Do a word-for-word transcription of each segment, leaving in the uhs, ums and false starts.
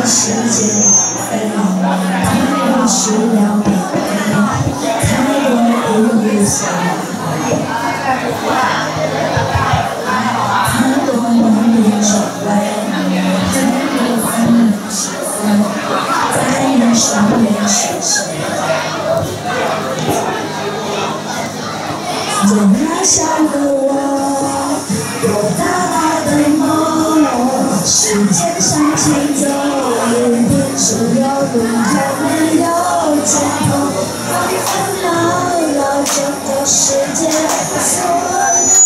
世界飞，太多事要面对，太多无语想回，太多梦变成灰，太多烦恼是非，在人生变是谁？多渺小的我，多大大的梦，时间向前走，只有路口没有尽头，让烦恼绕整个世界，所有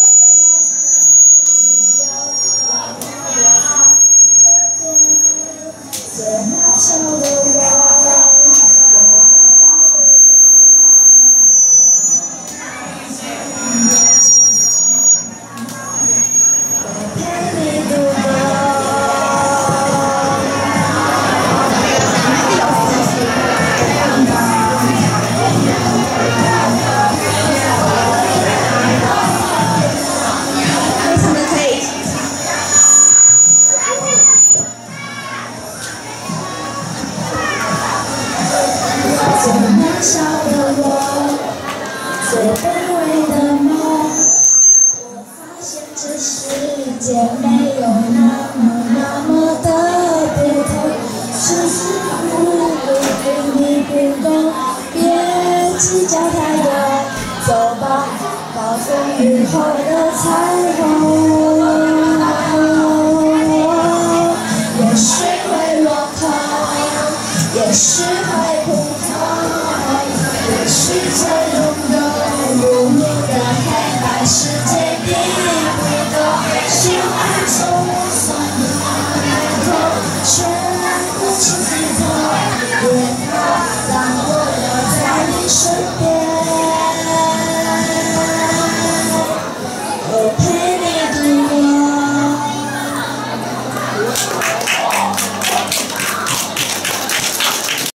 最渺小的我。最渺小的我，最卑微的梦，我发现这世界没有那么那么的不同，只是不对你不公，别计较太多，走吧，暴风雨后的彩虹，也许会落空，也许会普通。也许这拥有无名的黑白世界并不多，喜欢从无所不开口，却不清自头，别怕，让我留在你身旁。